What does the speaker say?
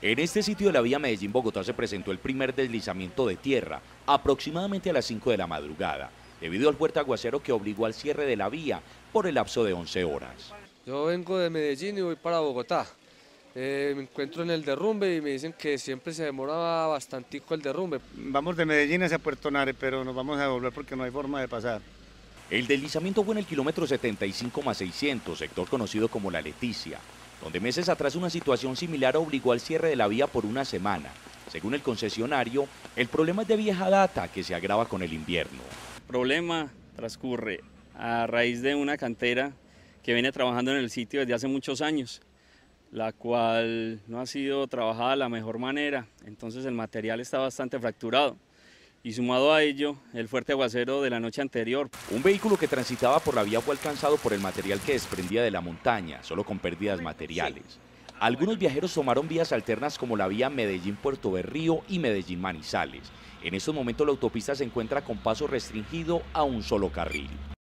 En este sitio de la vía Medellín-Bogotá se presentó el primer deslizamiento de tierra, aproximadamente a las 5 de la madrugada, debido al fuerte aguacero que obligó al cierre de la vía por el lapso de 11 horas. Yo vengo de Medellín y voy para Bogotá. Me encuentro en el derrumbe y me dicen que siempre se demoraba bastantico el derrumbe. Vamos de Medellín hacia Puerto Nare, pero nos vamos a devolver porque no hay forma de pasar. El deslizamiento fue en el kilómetro 75+600, sector conocido como La Leticia, donde meses atrás una situación similar obligó al cierre de la vía por una semana. Según el concesionario, el problema es de vieja data que se agrava con el invierno. El problema transcurre a raíz de una cantera que viene trabajando en el sitio desde hace muchos años, la cual no ha sido trabajada de la mejor manera, entonces el material está bastante fracturado. Y sumado a ello, el fuerte aguacero de la noche anterior. Un vehículo que transitaba por la vía fue alcanzado por el material que desprendía de la montaña, solo con pérdidas materiales. Algunos viajeros tomaron vías alternas como la vía Medellín-Puerto Berrío y Medellín-Manizales. En estos momentos la autopista se encuentra con paso restringido a un solo carril.